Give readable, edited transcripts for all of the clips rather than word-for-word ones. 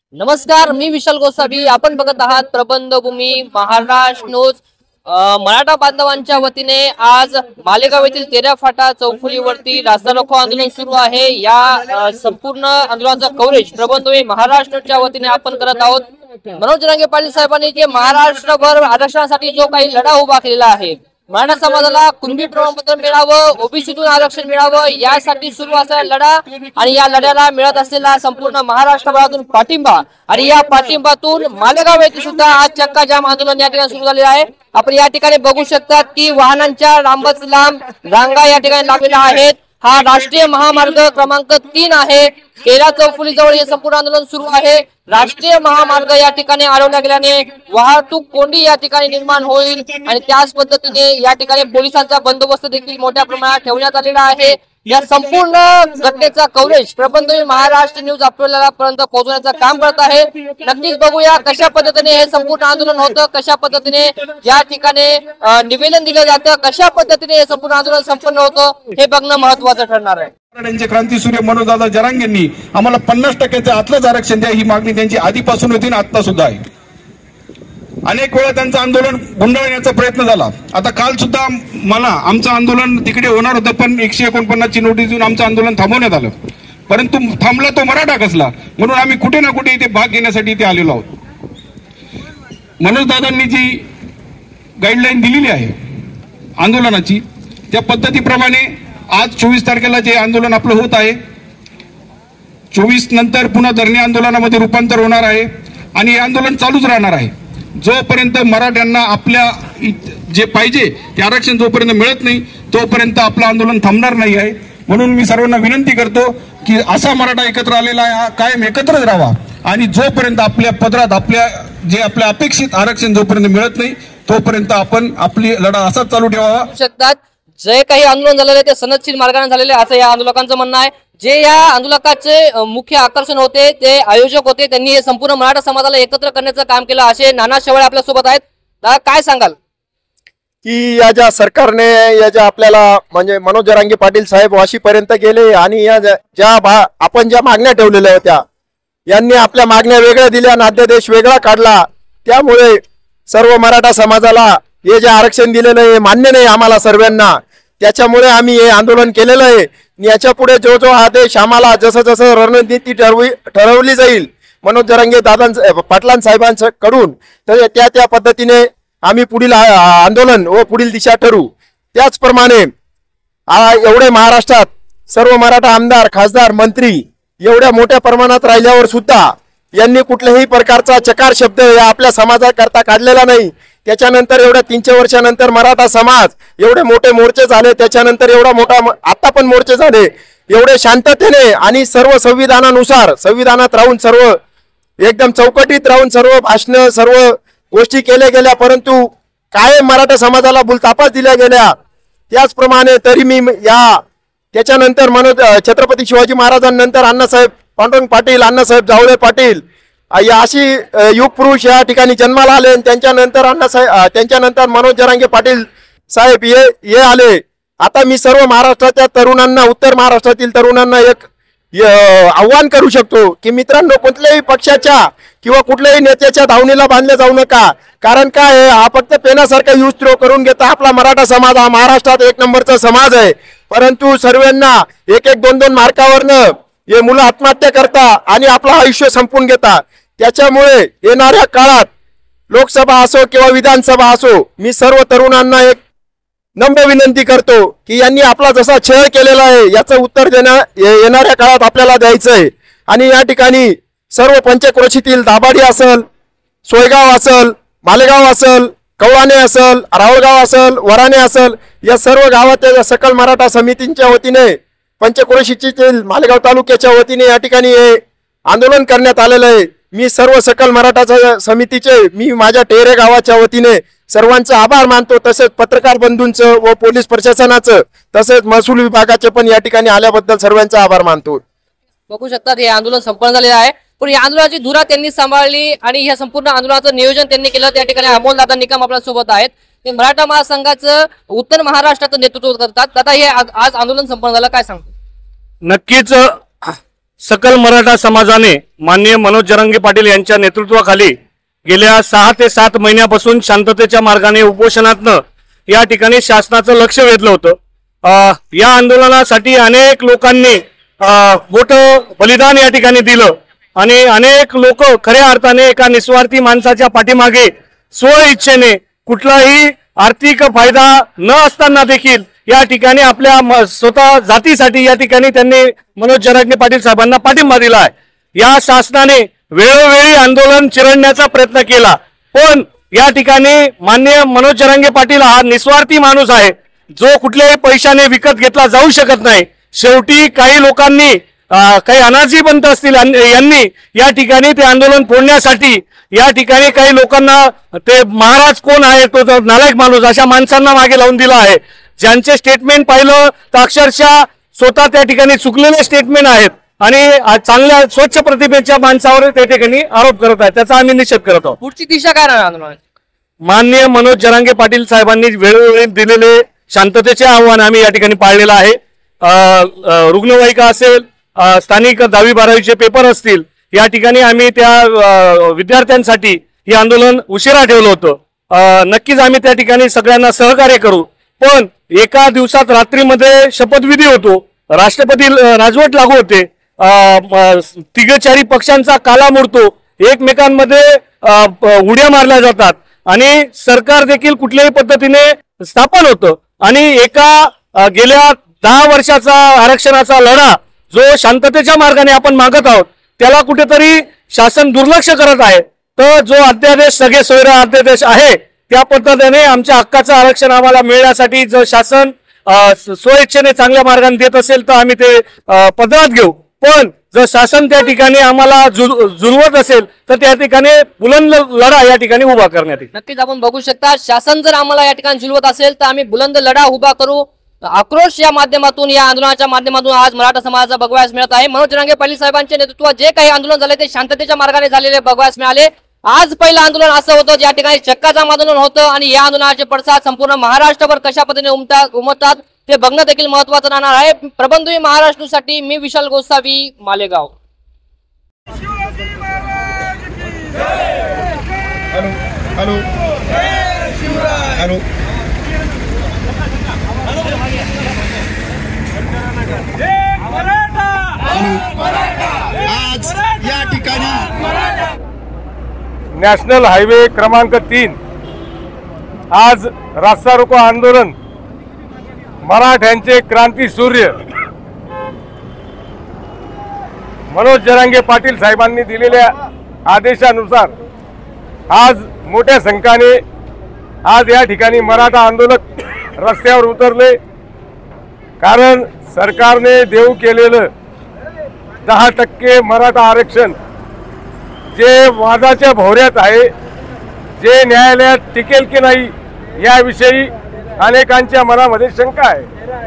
नमस्कार, मी विशाल गोसावी. आपण बघत आहात प्रबंधभूमी महाराष्ट्र न्यूज. मराठा बांधवांच्या वतीने आज मालेगाव येथील तेरा फाटा चौफुलीवरती रास्ता रोको आंदोलन सुरू आहे. या संपूर्ण आंदोलनाचा कव्हरेज प्रबंधभूमी महाराष्ट्र न्यूजच्या वतीने आपण करत आहोत. मनोज जरांगे पाटील साहेबांनी जे महाराष्ट्रभर आरक्षणासाठी जो काही लढा उभा केलेला आहे, मराठा समाजाला कुणबी प्रमाणपत्र मिळावं, ओबीसीतून आरक्षण मिळावं, यासाठी सुरू असलेला लढा आणि या लढ्याला मिळत असलेला संपूर्ण महाराष्ट्रभरातून पाठिंबा आणि या पाठिंबातून मालेगाव येथे सुद्धा आज चक्का जाम आंदोलन या ठिकाणी सुरू झाले आहे. आपण या ठिकाणी बघू शकतात की वाहनांच्या लांबच लांब रांगा या ठिकाणी लागलेल्या आहेत. हा राष्ट्रीय महामार्ग क्रमांक 3 आहे. तेरा चौफुली जवळ हे संपूर्ण आंदोलन सुरू आहे. राष्ट्रीय महामार्ग या ठिकाणी अडवण्यात गेल्याने वाहतूक कोंडी या ठिकाणी निर्माण होईल आणि त्याच पद्धतीने या ठिकाणी पोलिसांचा बंदोबस्त देखील मोठ्या प्रमाणात ठेवण्यात आलेला आहे. या संपूर्ण घटनेचा कव्हरेज प्रबंधभूमी महाराष्ट्र न्यूज आपल्याला पर्यंत पोहोचवण्याचं काम करत आहे. नक्कीच बघूया कशा पद्धतीने हे संपूर्ण आंदोलन होतं, कशा पद्धतीने या ठिकाणी निवेदन दिलं जातं, कशा पद्धतीने हे संपूर्ण आंदोलन संपन्न होतं हे बघणं महत्वाचं ठरणार आहे. त्यांचे क्रांतीसूर्य मनोजदादा जरांगेंनी आम्हाला 50% आतलंच आरक्षण द्या ही मागणी त्यांची आधीपासून होती आणि आता सुद्धा आहे. अनेक वेळा त्यांचं आंदोलन गुंडाळण्याचा प्रयत्न झाला. आता काल सुद्धा मला आमचं आंदोलन तिकडे होणार होतं, पण 149 ची नोटीस देऊन आमचं आंदोलन थांबवण्यात आलं. परंतु थांबला तो मराठा कसला, म्हणून आम्ही कुठे ना कुठे इथे भाग घेण्यासाठी इथे आलेलो आहोत. मनोजदादांनी जी गाईडलाईन दिलेली आहे आंदोलनाची, त्या पद्धतीप्रमाणे आज 24 तारखेला जे आंदोलन आपलं होत आहे, 24 नंतर पुन्हा धरणे आंदोलनामध्ये रूपांतर होणार आहे आणि हे आंदोलन चालूच राहणार आहे जोपर्यंत मराठ्यांना आपल्या जे पाहिजे ते आरक्षण जोपर्यंत मिळत नाही तोपर्यंत आपलं आंदोलन थांबणार नाही आहे. म्हणून मी सर्वांना विनंती करतो की असा मराठा एकत्र आलेला आहे, हा कायम एकत्रच राहावा आणि जोपर्यंत आपल्या पदरात आपल्या अपेक्षित आरक्षण जोपर्यंत मिळत नाही तोपर्यंत आपण आपली लढा असाच चालू ठेवावा. शकतात जे काही आंदोलन झालेले ते सनदशील मार्गाने झालेले असं या आंदोलकांचं म्हणणं आहे. जे या आंदोलकाचे मुख्य आकर्षण होते, ते आयोजक होते, त्यांनी हे संपूर्ण मराठा समाजाला एकत्र करण्याचं काम केलं. असे नाना शेवाळे आपल्या सोबत आहेत. काय सांगाल की या ज्या सरकारने या ज्या आपल्याला म्हणजे मनोज जरांगे पाटील साहेब वाशीपर्यंत गेले आणि या आपण ज्या मागण्या ठेवलेल्या होत्या, यांनी आपल्या मागण्या वेगळ्या दिल्या आणि अध्यादेश वेगळा काढला. त्यामुळे सर्व मराठा समाजाला हे जे आरक्षण दिलेलं आहे मान्य नाही आम्हाला सर्वांना. त्याच्यामुळे आम्ही हे आंदोलन केलेलं आहे. याच्या पुढे जो आदेश आम्हाला जसं जसं रणनीती ठरवली जाईल मनोज जरांगे पाटलां साहेबांकडून, तर त्या पद्धतीने आम्ही पुढील आंदोलन व पुढील दिशा ठरवू. त्याचप्रमाणे एवढे महाराष्ट्रात सर्व मराठा आमदार, खासदार, मंत्री एवढ्या मोठ्या प्रमाणात राहिल्यावर सुद्धा यांनी कुठल्याही प्रकारचा चकार शब्द या आपल्या समाजाकरता काढलेला नाही. त्याच्यानंतर एवढ्या 300 वर्षानंतर मराठा समाज एवढे मोठे मोर्चे झाले, त्याच्यानंतर एवढा मोठा आता पण मोर्चे झाले, एवढे शांततेने आणि सर्व संविधानानुसार संविधानात राहून सर्व एकदम चौकटीत राहून सर्व भाषण सर्व गोष्टी केल्या गेल्या, परंतु काय मराठा समाजाला भूलथापाच दिल्या गेल्या. त्याचप्रमाणे तरी मी त्याच्यानंतर छत्रपती शिवाजी महाराजांनंतर अण्णासाहेब पांडुरंग पाटील, अण्णासाहेब जावळे पाटील या अशी युग पुरुष या ठिकाणी जन्माला आले. त्यांच्यानंतर मनोज जरांगे पाटील साहेब हे आले. आता मी सर्व महाराष्ट्राच्या तरुणांना, उत्तर महाराष्ट्रातील तरुणांना एक आव्हान करू शकतो की मित्रांनो, कुठल्याही पक्षाच्या किंवा कुठल्याही नेत्याच्या धावणीला बांधले जाऊ नका. कारण काय, हा फक्त पेनासारखा यूज थ्रो करून घेता आपला मराठा समाज हा महाराष्ट्रात 1 नंबरचा समाज आहे. परंतु सर्वांना 1-1, 2-2 मार्कावरनं हे मुलं आत्महत्या करता आणि आपलं आयुष्य संपून घेता. त्याच्यामुळे येणाऱ्या काळात लोकसभा असो किंवा विधानसभा असो, मी सर्व तरुणांना एक नम्र विनंती करतो की यांनी आपला जसा छळ केलेला आहे याचं उत्तर येणाऱ्या काळात आपल्याला द्यायचं आहे. आणि या ठिकाणी सर्व पंचक्रोशीतील दाभाडी असेल, सोयगाव असेल, मालेगाव असेल, कवळाणे असेल, रावळगाव असेल, वराणे असेल, या सर्व गावातील सकल मराठा समितींच्या वतीने पंचक्रोशीतील मालेगाव तालुक्याच्या वतीने या ठिकाणी हे आंदोलन करण्यात आलेलं आहे. मी सर्व सकल मराठा समितीचे मी माझ्या टेहरे गावाच्या वतीने सर्वांचा आभार मानतो. तसेच पत्रकार बंधूंचं व पोलीस प्रशासनाचं तसेच महसूल विभागाचे पण या ठिकाणी आल्याबद्दल सर्वांचा आभार मानतो. बघू शकतात हे आंदोलन संपन्न झालेलं आहे, पण या आंदोलनाची धुरा त्यांनी सांभाळली आणि या संपूर्ण आंदोलनाचं नियोजन त्यांनी केलं. त्या ठिकाणी अमोल दादा निकम आपल्या सोबत आहेत. ते मराठा महासंघाचं उत्तर महाराष्ट्राचं नेतृत्व करतात. दादा, हे आज आंदोलन संपन्न झालं, काय सांगतो? नक्कीच सकल मराठा समाजाने माननीय मनोज जरांगे पाटील यांच्या नेतृत्वाखाली गेल्या 6 ते 7 महिन्यापासून शांततेच्या मार्गाने उपोषणातनं या ठिकाणी शासनाचं लक्ष वेधलं होतं। या आंदोलनासाठी अनेक लोकांनी मोठं बलिदान या ठिकाणी दिलं आणि अनेक लोक खऱ्या अर्थाने एका निस्वार्थी माणसाच्या पाठीमागे स्व इच्छेने कुठलाही आर्थिक फायदा न असताना देखील या ठिकाणी आपल्या स्वतः जातीसाठी या ठिकाणी त्यांनी मनोज जरांगे पाटील साहेबांना पाठिंबा दिला आहे। या शासनाने वेळोवेळी आंदोलन चिरडण्याचा प्रयत्न केला, पण या ठिकाणी माननीय मनोज जरांगे पाटील हा निस्वार्थी माणूस आहे जो कुठल्याही पैशाने विकत घेतला जाऊ शकत नाही। शेवटी काही लोकांनी काही अनाजी पंत असतील यांनी या ठिकाणी ते आंदोलन फोडण्यासाठी या ठिकाणी काही लोकांना ते महाराज कोण आहे तो नालायक माणूस अशा माणसांना मागे लावून दिला आहे, ज्यांचे स्टेटमेंट पाहिलं तर अक्षरशः स्वतः त्या ठिकाणी चुकलेले स्टेटमेंट आहेत आणि चांगल्या स्वच्छ प्रतिमेच्या माणसावर त्या ठिकाणी आरोप करत आहेत। त्याचा आम्ही निषेध करत आहोत। पुढची दिशा काय राहणार आंदोलन? माननीय मनोज जरांगे पाटील साहेबांनी वेळोवेळी दिलेले शांततेचे आव्हान आम्ही या ठिकाणी पाळलेलं आहे। रुग्णवाहिका असेल, स्थानिक 10वी-12वीचे पेपर असतील, या ठिकाणी आम्ही त्या विद्यार्थ्यांसाठी हे आंदोलन उशिरा ठेवलं होतं। नक्कीच आम्ही त्या ठिकाणी सगळ्यांना सहकार्य करू, पण एका दिवसात रात्रीमध्ये शपथविधी होतो, राष्ट्रपती राजवट लागू होते, तिघचारी पक्षांचा काला मोडतो, एकमेकांमध्ये उड्या मारल्या जातात आणि सरकार देखील कुठल्याही पद्धतीने स्थापन होतं आणि एका गेल्या 10 वर्षाचा आरक्षणाचा लढा जो शांततेच्या मार्गाने आपण मागत आहोत त्याला कुठेतरी शासन दुर्लक्ष करत आहे। तर जो अध्यादेश सगळे सोयरा अध्यादेश आहे त्या पद्धतीने आमच्या हक्काचं आरक्षण आम्हाला मिळण्यासाठी जर शासन स्वइच्छेने चांगल्या मार्गाने देत असेल तर आम्ही ते पदरात घेऊ, पण जर शासन त्या ठिकाणी आम्हाला जुलवत असेल तर त्या ठिकाणी बुलंद लढा या ठिकाणी उभा करण्यात येईल। नक्कीच आपण बघू शकता, शासन जर आम्हाला या ठिकाणी झुलवत असेल तर आम्ही बुलंद लढा उभा करू। आक्रोश या माध्यमातून, या आंदोलनाच्या माध्यमातून आज मराठा समाजाचा बघवायला मिळत आहे। मनोज जरांगे पाटील साहेबांच्या नेतृत्वात जे काही आंदोलन झाले ते शांततेच्या मार्गाने झालेले बघवायला मिळाले। आज पहिलं आंदोलन असं होतं ज्या ठिकाणी चक्काजाम आंदोलन होतं आणि या आंदोलनाचे पडसाद संपूर्ण महाराष्ट्रभर कशा पद्धतीने उमटतात ते बघणं देखील महत्त्वाचं राहणार आहे। प्रबंधवी महाराष्ट्रासाठी मी विशाल गोसावी, मालेगाव। हॅलो हॅलो आज या ठिकाणी नॅशनल हायवे क्रमांक 3 आज रास्ता रोको आंदोलन मराठ्यांचे क्रांती सूर्य मनोज जरांगे पाटील साहेबांनी दिलेल्या आदेशानुसार आज मोठ्या संख्येने आज या ठिकाणी मराठा आंदोलक रस्त्यावर उतरले, कारण सरकारने देऊ केलेलं 10% मराठा आरक्षण जे वादाच्या भोवऱ्यात आहे, जे न्यायालयात टिकेल की नाही याविषयी अनेकांच्या मनामध्ये शंका आहे।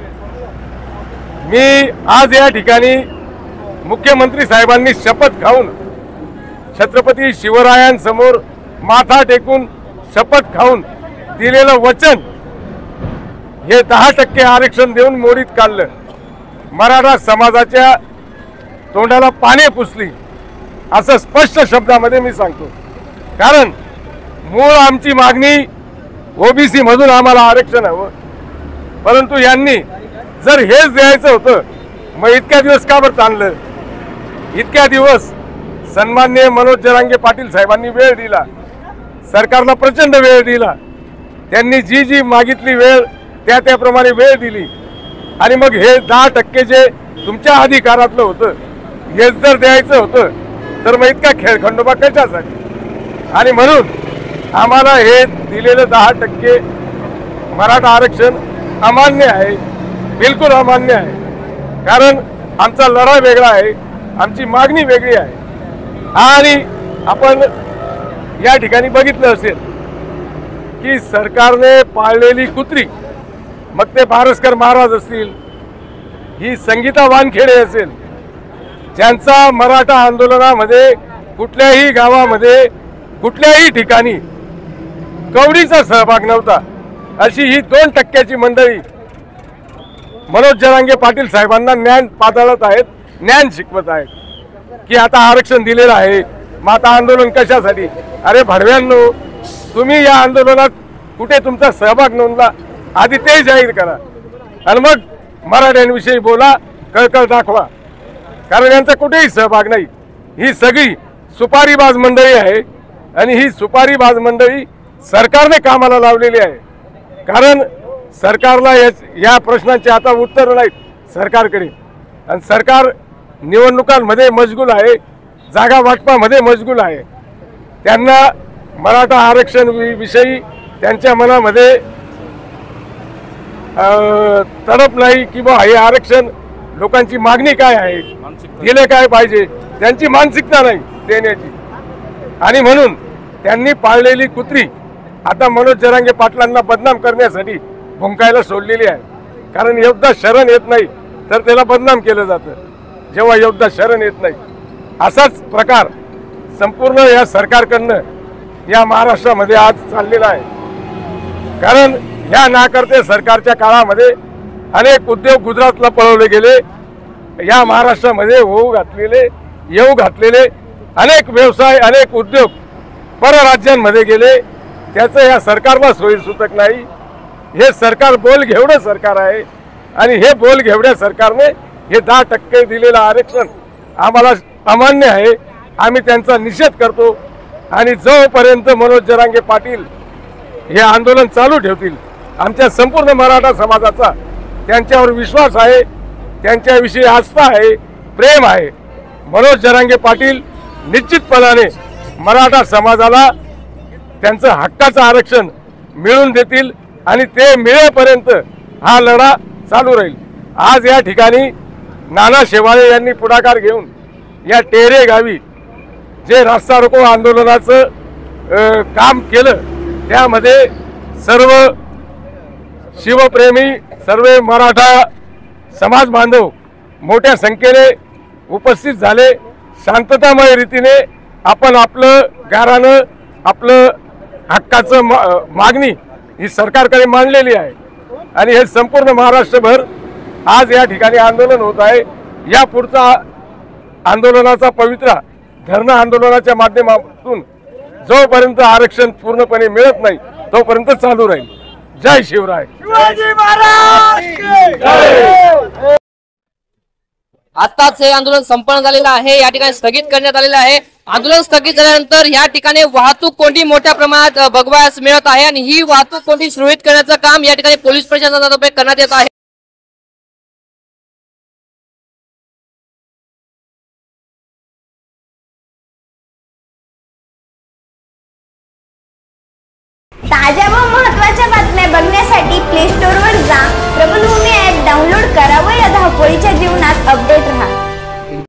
मी आज या ठिकाणी मुख्यमंत्री साहेबांनी शपथ खाऊन छत्रपती शिवरायांसमोर माथा टेकून शपथ खाऊन दिलेलं वचन हे 10% आरक्षण देऊन मोडीत काढलं। मराठा समाजाच्या तोंडाला पाने पुसली असं स्पष्ट शब्दामध्ये मी सांगतो, कारण मूळ आमची मागणी ओबीसी मधून आम्हाला आरक्षण हवं, परंतु यांनी जर हेच द्यायचं होतं मग इतक्या दिवस का बरं ताणलं? इतक्या दिवस सन्माननीय मनोज जरांगे पाटील साहेबांनी वेळ दिला, सरकारला प्रचंड वेळ दिला, त्यांनी जी जी मागितली वेळ त्याप्रमाणे वेळ दिली आणि मग हे 10% जे तुमच्या अधिकारातलं होतं हेच जर द्यायचं होतं तर मग इतका खेळखंडोबा कशासाठी? आणि म्हणून आम्हाला हे दिलेलं 10% मराठा आरक्षण अमान्य आहे, बिलकुल अमान्य आहे, कारण आमचा लढा वेगळा आहे, आमची मागणी वेगळी आहे। आणि आपण या ठिकाणी बघितलं असेल की सरकारने पाळलेली कुत्री, मग ते पारसकर महाराज असतील, ही संगीता वानखेडे असेल, ज्यांचा मराठा आंदोलनामध्ये कुठल्याही गावामध्ये कुठल्याही ठिकाणी कवडीचा सहभाग नव्हता, अशी ही 2% मंडळी मनोज जरांगे पाटील साहेबांना न्याय पातळत आहेत ज्ञान शिकवत आहेत की आता आरक्षण दिलेलं आहे, मग आता आंदोलन कशासाठी? अरे भडव्यांनो, तुम्ही या आंदोलनात कुठे तुमचा सहभाग नोंदला आधी ते जाहीर करा आणि मग मराठ्यांविषयी बोला, कळकळ दाखवा. कारण यांचा कुठेही सहभाग नाही. ही सगळी सुपारीबाज मंडळी आहे आणि ही सुपारीबाज मंडळी सरकारने कामाला लावलेली आहे. कारण सरकारला या प्रश्नांचे आता उत्तर नाहीत सरकारकडे आणि सरकार निवडणुकांमध्ये मशगूल आहे, जागा वाटपामध्ये मशगूल आहे. त्यांना मराठा आरक्षण विषयी त्यांच्या मनामध्ये तडप नाही की बा हे आरक्षण लोकांची मागणी काय आहे, दिले काय पाहिजे, त्यांची मानसिकता नाही देण्याची. आणि म्हणून त्यांनी पाळलेली कुत्री आता मनोज जरांगे पाटलांना बदनाम करण्यासाठी भुंकायला सोडलेली आहे. कारण योद्धा शरण येत नाही तर त्याला बदनाम केलं जातं, जेव्हा योद्धा शरण येत नाही. असाच प्रकार संपूर्ण या सरकारकडनं या महाराष्ट्रामध्ये आज चाललेला आहे. कारण ह्या नाकर्ते सरकारच्या काळामध्ये अनेक उद्योग गुजरातला पळवले गेले. या महाराष्ट्रामध्ये येऊ घातलेले अनेक व्यवसाय, अनेक उद्योग परराज्यांमध्ये गेले. त्याचं या सरकारला सोयीसुतक नाही. हे सरकार बोलघेवडं सरकार आहे आणि हे बोलघेवड्या सरकारने हे 10% दिलेलं आरक्षण आम्हाला अमान्य आहे. आम्ही त्यांचा निषेध करतो आणि जोपर्यंत मनोज जरांगे पाटील हे आंदोलन चालू ठेवतील, आमच्या संपूर्ण मराठा समाजाचा त्यांच्यावर विश्वास आहे, त्यांच्याविषयी आस्था आहे, प्रेम आहे. मनोज जरांगे पाटील निश्चितपणाने मराठा समाजाला त्यांचं हक्काचं आरक्षण मिळवून देतील आणि ते मिळेपर्यंत हा लढा चालू राहील. आज या ठिकाणी नाना शेवाळे यांनी पुढाकार घेऊन या टेहरे गावी जे रास्ता रोको आंदोलनाचं काम केलं, त्यामध्ये सर्व शिवप्रेमी, सर्व मराठा समाज बांधव मोठ्या संख्येने उपस्थित झाले. शांततामय रीतीने आपण आपलं गाऱ्हाणं, आपलं हक्काचं मागणी ही सरकारकडे मांडलेली आहे आणि हे संपूर्ण महाराष्ट्रभर आज या ठिकाणी आंदोलन होत आहे. या पुढचा आंदोलनाचा पवित्रा धरणं आंदोलनाच्या माध्यमातून जोपर्यंत आरक्षण पूर्णपणे मिळत नाही तोपर्यंत चालू राहील. जय शिवराय. आताच हे आंदोलन संपन्न झालेलं आहे. या ठिकाणी स्थगित करण्यात आलेलं आहे. आंदोलन स्थगित झाल्यानंतर या ठिकाणी वाहतूक कोंडी मोठ्या प्रमाणात बघवायला मिळत आहे आणि ही वाहतूक कोंडी सुरळीत करण्याचं काम या ठिकाणी पोलीस प्रशासनातर्फे करण्यात येत आहे. ताज्या व महत्त्वाच्या बातम्या बघण्यासाठी प्ले स्टोअरवर जा, प्रबलभूमी ॲप डाउनलोड करा व या धावपळीच्या जीवनात अपडेट रहा.